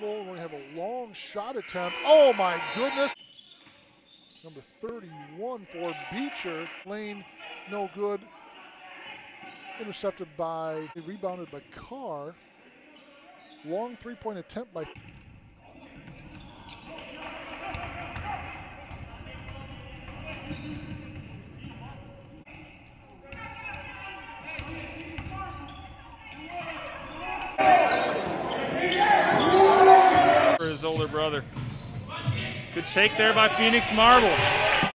Marble. We're going to have a long shot attempt. Oh my goodness. Number 31 for Beecher. Lane, no good. Intercepted by, rebounded by Carr. Long three-point attempt by. For his older brother. Good take there by Phoenix Marble.